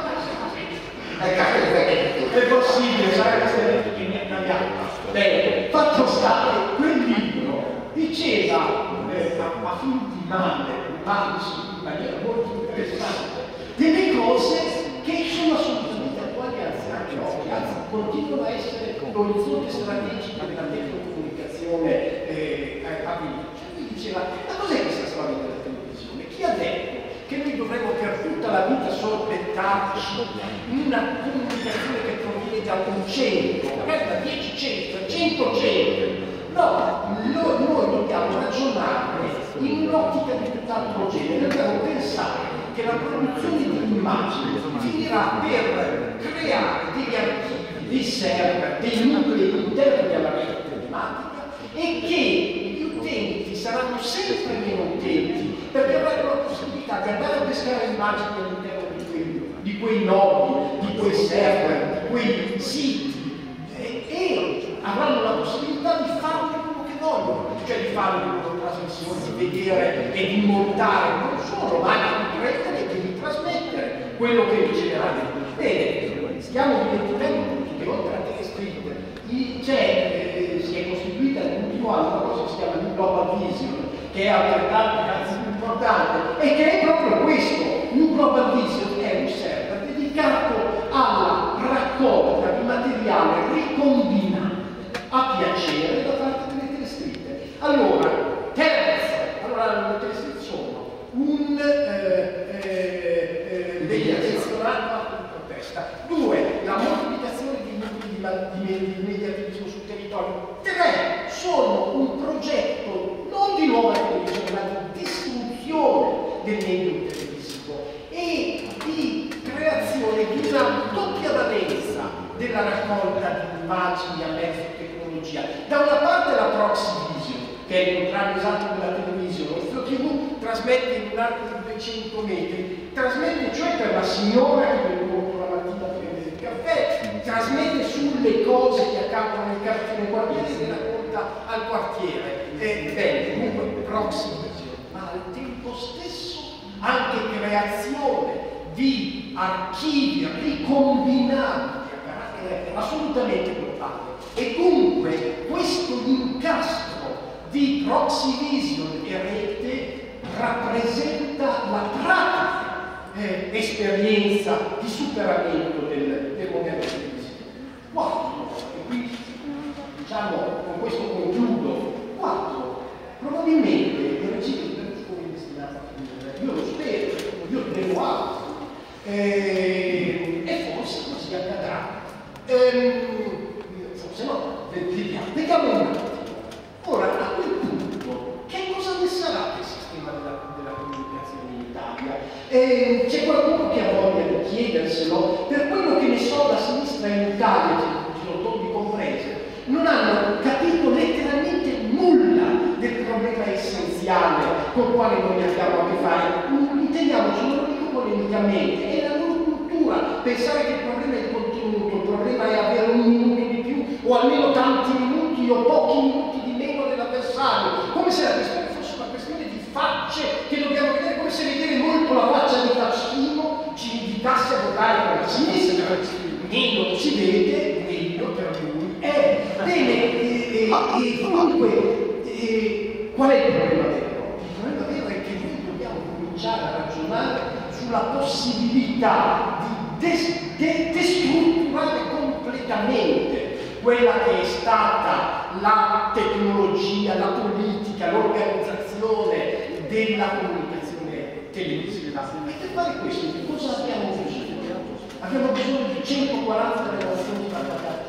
è possibile, sai queste lettere che mi è cambiato. Bene, fatto sta che quel libro diceva eh, a, a fin di male, ma in maniera molto interessante, delle cose che sono assolutamente attuali, anzi anche oggi, anzi continuano a essere l'orizzonte strategico della tecnocomunicazione eh, a venire. Cioè, lui diceva: ma cos'è questa storia della televisione? Chi ha detto che noi dovremmo per tutta la vita sorbettarci una comunicazione che proviene da un centro, magari da dieci centri, cento centri? No, noi, noi dobbiamo ragionare in un'ottica di tutt'altro genere, dobbiamo pensare che la produzione di immagini finirà per creare degli archivi, dei server, dei nuclei interni alla rete telematica e che gli utenti saranno sempre meno utenti perché avranno la possibilità di andare a pescare immagini all'interno di quei, di quei nodi, di quei server, di quei siti e, e avranno la possibilità di fare quello che vogliono, cioè di fare le loro trasmissioni, di vedere e di montare non solo, ma anche di prendere e di trasmettere quello che riceveranno. Bene, stiamo dimenticando tutti che oltre a telestritte c'è, eh, si è costituita nell'ultimo anno una cosa che si chiama New Global Vision, che è altrettanto anzi più importante, e che è proprio questo. New Global Vision è un server dedicato alla raccolta di materiale ricombinato a piacere da parte delle telestritte. Allora, terzo, allora le telestritte sono un eh, eh, mediazionato di protesta. Due, la moltiplicazione di nuclei di, di mediativismo sul territorio. Tre, sono un progetto non di nuova televisione, ma di distruzione del medio televisivo e di creazione di una doppia valenza della raccolta di immagini a mezzo di tecnologia. Da una parte la proxy vision, che è il contrario esatto della televisione. Orfeo tivù trasmette in un arco di duecento metri, trasmette cioè per la signora che viene incontro la mattina a prendere il caffè, trasmette sulle cose che accadono nel quartiere, quartiere e le racconta al quartiere. Eh, bene, comunque proxy vision, ma al tempo stesso anche creazione di archivi ricombinati assolutamente globale. E dunque questo incastro di proxy vision e rete rappresenta la pratica eh, esperienza di superamento del, del modello televisivo. Quattro, e qui diciamo con questo concludo, quattro, probabilmente il regime di Berlusconi è destinato a finire, io lo spero, io devo altro, eh, e forse così accadrà. Ehm, forse no, vediamo, vediamo un attimo. Ora, a quel punto, che cosa ne sarà del sistema della, della comunicazione in Italia? Eh, c'è qualcuno che ha voglia di chiederselo, per quello che ne so la sinistra in Italia, girotondi comprese, non hanno capito letteralmente nulla del problema essenziale con il quale noi abbiamo a che fare. Intendiamoci, non lo dico polemicamente, è la loro cultura, pensare che il problema è il contenuto, il problema è avere un minuto di più o almeno tanti minuti o pochi minuti di meno dell'avversario, come se la questione fosse una questione di facce che dobbiamo vedere, come se vedere molto la faccia di Faccino ci invitasse a votare per la sinistra. Meno si vede, meglio per lui è. Bene, e, e, e comunque, e, qual è il problema vero? Il problema vero è che noi dobbiamo cominciare a ragionare sulla possibilità di des, de, destrutturare completamente quella che è stata la tecnologia, la politica, l'organizzazione della comunicazione televisiva. E per fare questo, che cosa abbiamo bisogno? Abbiamo bisogno di centoquaranta relazioni parlamentari.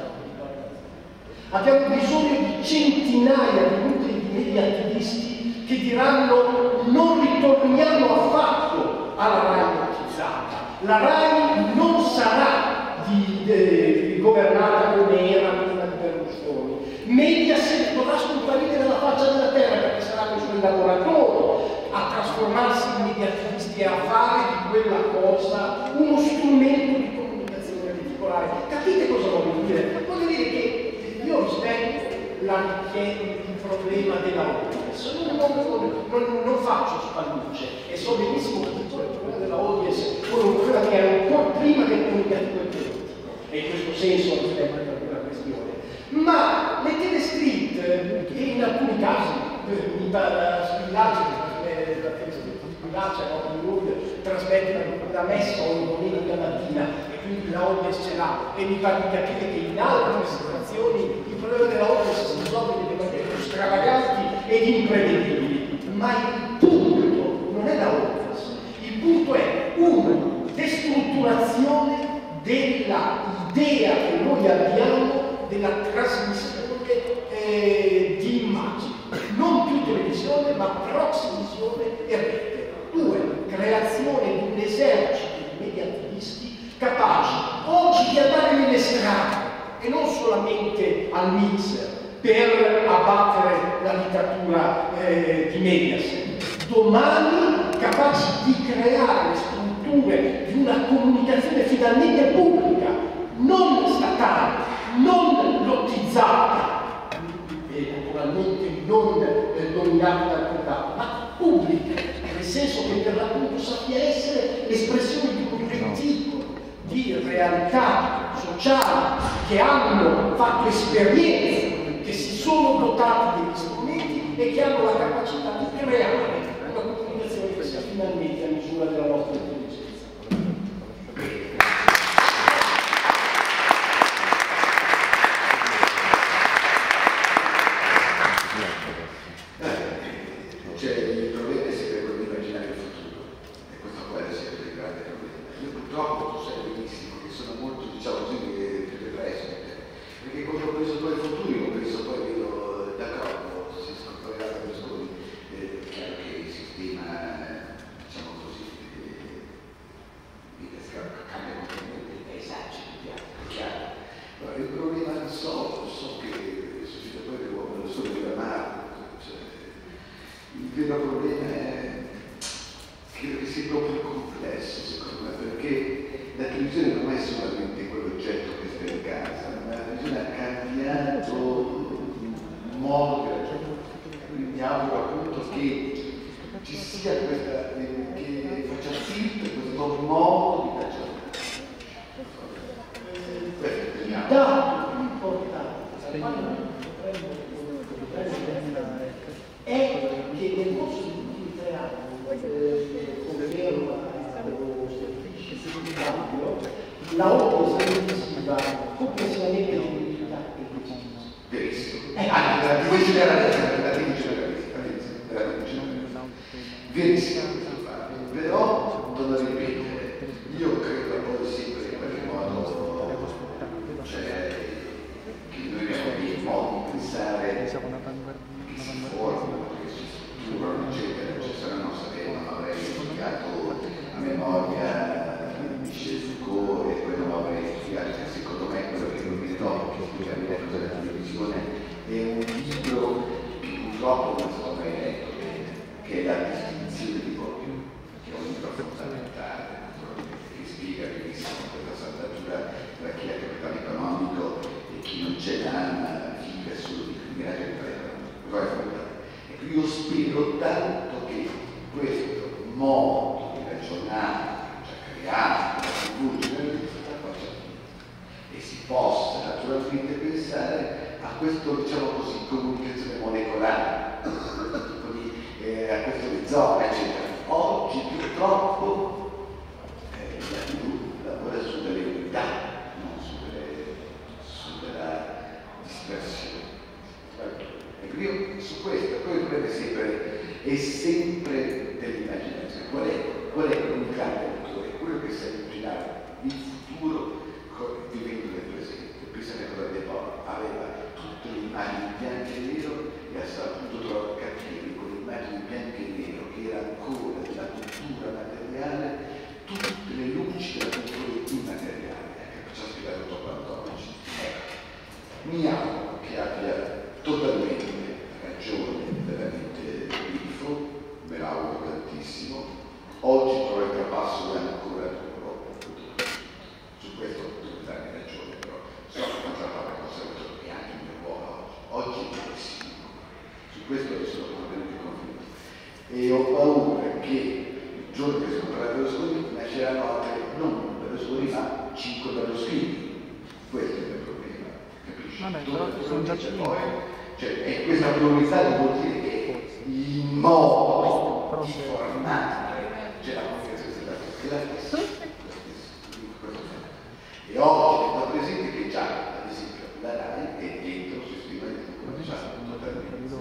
Abbiamo bisogno di centinaia di nuclei di media attivisti che diranno non ritorniamo affatto alla RAI lottizata. La RAI non sarà di, de, governata come era prima di Berlusconi. Mediaset dovrà scomparire dalla faccia della terra perché sarà con i suoi lavoratori a trasformarsi in media attivisti e a fare di quella cosa uno strumento di comunicazione reticolare. Capite cosa voglio dire? Voglio dire che io rispetto la, il problema della O D I S, non, non, non, non faccio spallucce e so benissimo che il problema della O D I S è un problema che era ancora prima del comunicativo e politico, e in questo senso rispetto a quella questione. Ma le telestreet, che in alcuni casi mi spillace la trasmette la messa ogni domenica mattina e quindi la O D I S ce l'ha, e mi pare di capire che in altre situazioni il problema della O D I S si risolve in maniere più stravaganti ed imprevedibili, ma il punto non è la O D I S, il punto è una destrutturazione dell'idea che noi abbiamo della trasmissione eh, di immagini, non più televisione ma proximisione e rete. Due, creazione di un esercito di media attivisti capaci oggi di andare nelle strade e non solamente al mixer per abbattere la dittatura eh, di Mediaset, domani capaci di creare le strutture di una comunicazione finalmente pubblica, non statale, non lottizzata e naturalmente non eh, dominata dal privato, ma pubblica, nel senso che per l'appunto sappia essere espressione di un reticolo di realtà sociali che hanno fatto esperienza, che si sono dotati degli strumenti e che hanno la capacità di creare una comunicazione che sia finalmente a misura della nostra intelligenza. Cioè, il problema è sempre quello di immaginare il futuro, e questo può essere sempre il grande problema. Io purtroppo, tu sai benissimo, che sono molto, diciamo così, depresso, perché quando ho preso poi il futuro, io ho preso poi, vedo, d'accordo, si scoprirà da Berlusconi, è chiaro che il sistema, diciamo così, cambia completamente il paesaggio, è chiaro. Però il problema non so, so che il suscitatore dell'uomo, non so dove amare. Il vero problema è, credo che sia proprio complesso, secondo me, perché la televisione non è solamente quell'oggetto che sta in casa, ma la televisione ha cambiato il modo che ragioniamo. Quindi auguro appunto che ci sia questa, che faccia sì questo modo di ragionare. Il dato più importante è che nel corso di tutti i tre anni, eh, conferma lo stabilisce sul la O D I S televisiva complessivamente è un'unità e decisa. Verissimo. Anche la tivù generalista, la tivù generalista, verissimo. Però, torno a ripetere, io credo poi sempre in qualche modo, cioè, che noi abbiamo dei modi di pensare che si formano, che si strutturano, eccetera, ci saranno, sapevano, avrei indicato a memoria di scelta forma secondo me è che è la distinzione di Bourdieu, che è un libro fondamentale, che spiega benissimo questa saldatura tra chi ha capitale economico e chi non ce l'ha, vive solo di criminali e preda. Ecco, io spero tanto che questo modo di ragionare, già creato, e si possa naturalmente pensare a questo, diciamo così, comunicazione molecolare, eh, a questo rizoma, eccetera. Oggi purtroppo eh, la tivù lavora su delle unità, non su delle, sulla dispersione. Ecco, io su questo, poi il problema è sempre, è sempre dell'immaginazione. Qual è, qual è un grande motore? È quello che sa immaginare il futuro vivendo nel presente. Pensa che cosa De Paul aveva tutte le immagini bianco e nero e ha saputo capire con le immagini bianco e nero che era ancora della cultura materiale tutte le luci della cultura immateriale. Ecco, ci ha spiegato dopo Antonici. Ecco, mi auguro che abbia totalmente ragione, veramente Grifo, me l'auguro tantissimo. Oggi però il trapasso è ancora duro. Su questo devo darmi ragione, però so che quanta parola conservatore che anche il mio ruolo oggi è pochissimo. Su questo sono completamente convinto. E ho paura che il giorno che sono parlato Berlusconi nasceranno altre, non Berlusconi, ma cinque Berlusconi. Questo è il problema, capisci? Vabbè, però sono già cinque. Cioè, è questa pluralità di vuol dire che il modo di formare, cioè la comunicazione della stessa. E oggi fa presente che già, ad esempio, la RAI è dentro il sistema di comunicazione totalmente.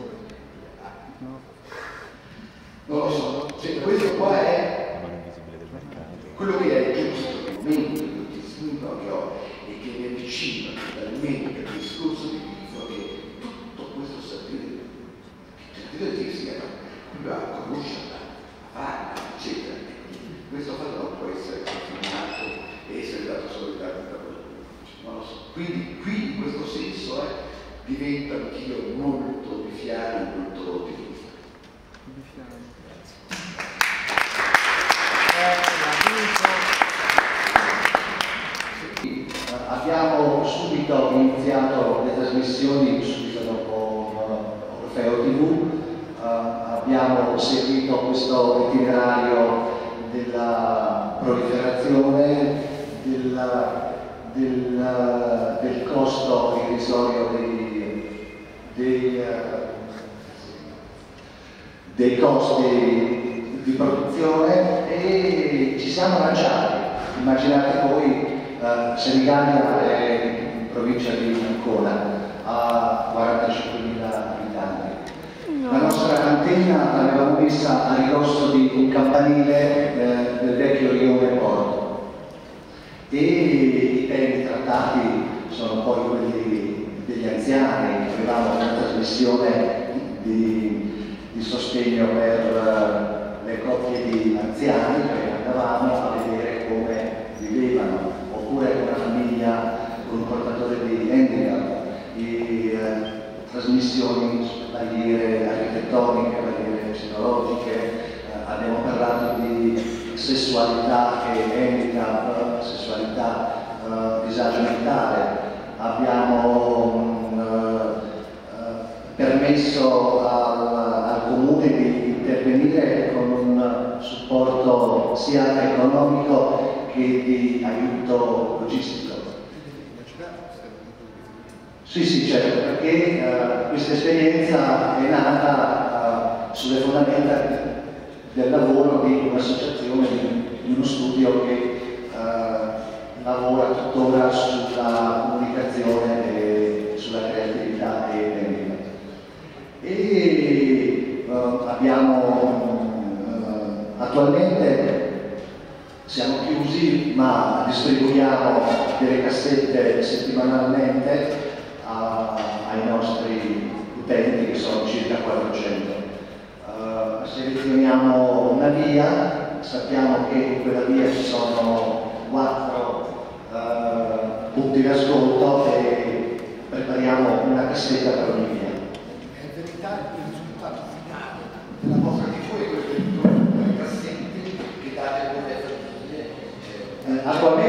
Non lo so, cioè, questo qua è quello che è giusto nel momento di istinto che ho e che mi avvicina totalmente al discorso di Grifo che tutto questo sapere che certi sia più a conoscerla, a farla, eccetera. Questo fatto non può essere confinato e essere dato solidariamente da qualcuno. Non lo so. Quindi qui in questo senso eh, divento anch'io molto di fiare, molto ottimista. Di fiare. Sì, abbiamo subito iniziato le trasmissioni subito dopo Orfeo tivù, uh, abbiamo seguito questo itinerario della proliferazione, della, del, del costo irrisorio dei, dei, uh, dei costi di produzione e ci siamo lanciati. Immaginate voi, uh, Senigallia è in provincia di Ancona, a quarantacinquemila abitanti. La nostra antenna l'avevamo messa a ridosso di un campanile eh, del vecchio rione Porto e i temi trattati sono poi quelli degli anziani. Avevamo una trasmissione di, di sostegno per uh, le coppie di anziani, perché andavamo a vedere come vivevano, oppure una famiglia con un portatore di handicap, e uh, trasmissioni su barriere architettoniche, barriere tecnologiche, eh, abbiamo parlato di sessualità e handicap, sessualità, eh, disagio mentale, abbiamo eh, permesso al, al comune di intervenire con un supporto sia economico che di aiuto logistico. Sì, sì, certo, perché uh, questa esperienza è nata uh, sulle fondamenta del lavoro di un'associazione, di, di uno studio che uh, lavora tuttora sulla comunicazione e sulla creatività e l'handicap. E uh, abbiamo uh, attualmente siamo chiusi, ma distribuiamo delle cassette settimanalmente ai nostri utenti, che sono circa quattrocento. Uh, selezioniamo una via, sappiamo che in quella via ci sono quattro uh, punti di ascolto e prepariamo una cassetta per ogni via. In verità il risultato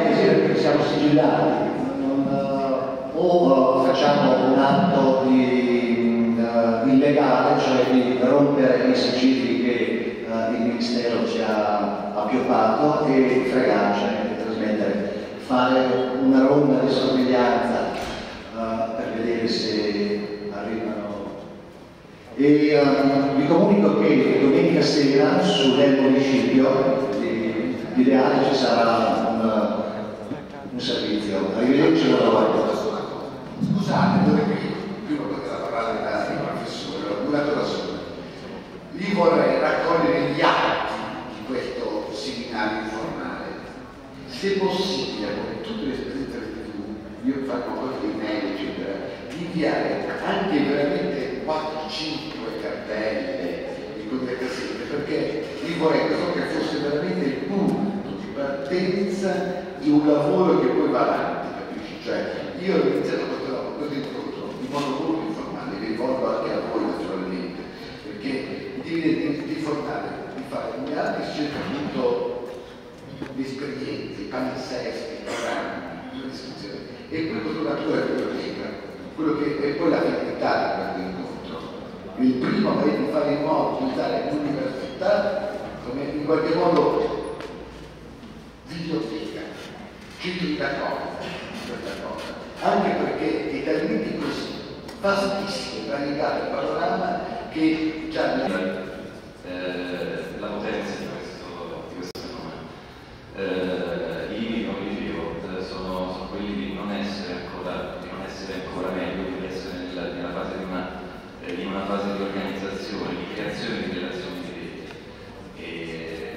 parentesi perché siamo sigillati, non, uh, o uh, facciamo un atto di, uh, illegale, cioè di rompere i sigilli che uh, il Ministero ci ha appioppato e fregarcene, trasmettere, fare una ronda di sorveglianza uh, per vedere se arrivano. E uh, vi comunico che domenica sera sul municipio di, di Reale ci sarà un, un servizio. Arrivederci, buona volta. Scusate, dove qui, prima poteva parlare il professore, una cosa sola. Lì vorrei raccogliere gli atti di questo seminario informale. Se possibile, come tutte le esperienze delle tivù, io faccio cose di mail, eccetera, di inviare anche veramente quattro cinque cartelle di contattazione, perché lì vorrei che fosse veramente il punto di partenza di un lavoro che poi va avanti, capisci? Cioè, io ho iniziato questo, questo incontro in modo molto informale, vi rivolgo anche a voi naturalmente, perché di, di, di formare, di fare un altri si cerca appunto di esperienze, palinsesti, programmi, una descrizione, e poi questo natura è biblioteca, quello che è poi la finalità di questo incontro. Il primo è di fare in modo di usare l'università come in qualche modo biblioteca, centro di raccolta, questa cosa, anche perché è talmente così vastissimo, variegato il panorama che già eh, la potenza di questo, di questo fenomeno. Eh, I limiti, come dicevo, sono, sono quelli di non essere ancora, di non essere ancora meglio, di essere nella, nella fase di una, eh, in una fase di organizzazione, di creazione di relazioni di rete. E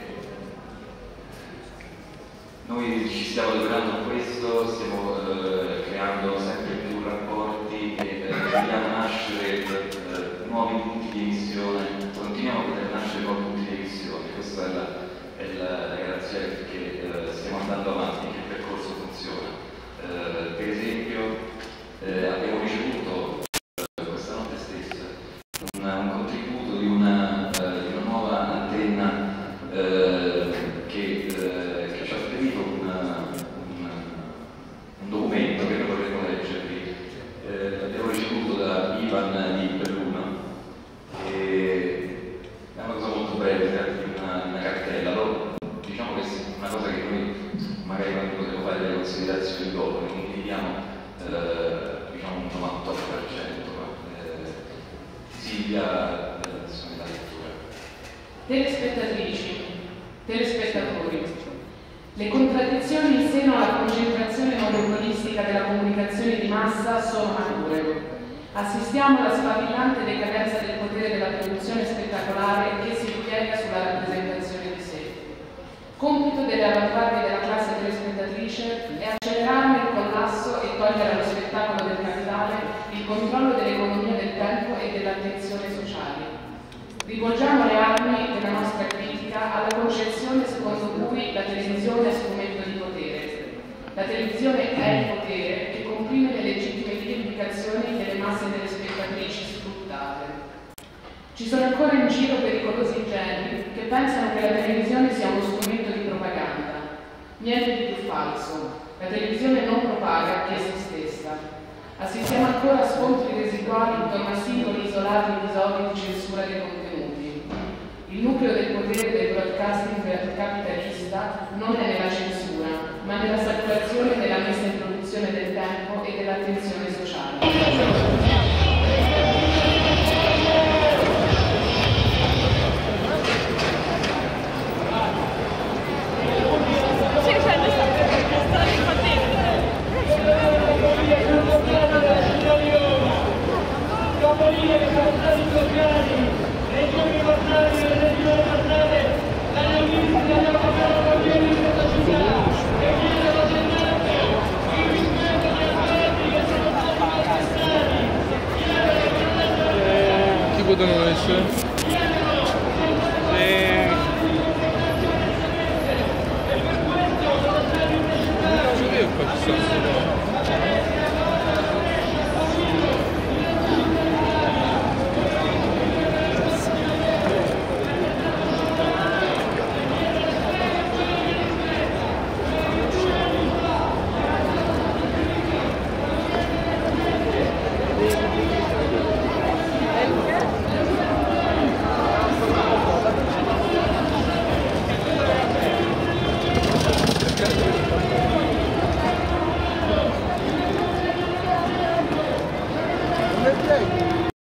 noi ci stiamo lavorando a questo, stiamo eh, creando sempre più rapporti e eh, vogliamo nascere eh, nuovi punti di emissione, continuiamo a poter nascere nuovi punti di emissione. Questa è la, è la, la garanzia che eh, stiamo andando avanti, che il percorso funziona. Eh, per esempio eh, abbiamo ricevuto eh, questa notte stessa una, un contributo di una, eh, di una nuova antenna eh, che, eh, che ci ha spedito una, un, un documento che noi vorremmo leggervi. Eh, l'abbiamo ricevuto da Ivan di Belluno e è una cosa molto breve, una, una cartella. Allora, diciamo che è una cosa che noi magari quando potremo fare delle considerazioni dopo, ne condividiamo eh, diciamo un novantotto per cento. Eh, Silvia, adesso la lettura. Telespettatrici, telespettatori, le contraddizioni in seno alla concentrazione monopolistica della comunicazione di massa sono mature. Assistiamo alla sfavillante decadenza del potere della produzione spettacolare che si ripiega sulla rappresentazione di sé. Compito delle avanguardie della classe telespettatrice è accelerarne il collasso e togliere allo spettacolo del capitale il controllo dell'economia del tempo e dell'attenzione sociali. Rivolgiamo le armi della nostra critica alla concezione secondo cui la televisione è strumento di potere. La televisione è il potere che comprime le legittime rivendicazioni delle masse telespettatrici sfruttate. Ci sono ancora in giro pericolosi ingenui che pensano che la televisione sia uno strumento di propaganda. Niente di più falso. La televisione non propaga che se stessa. Assistiamo ancora a scontri residuali intorno a singoli isolati episodi di censura dei contenuti. Il nucleo del potere del broadcasting capitalista non è nella censura, ma nella saturazione della messa in produzione del tempo e dell'attenzione sociale. Chi potranno essere? Eh... Non so che qua ci sta.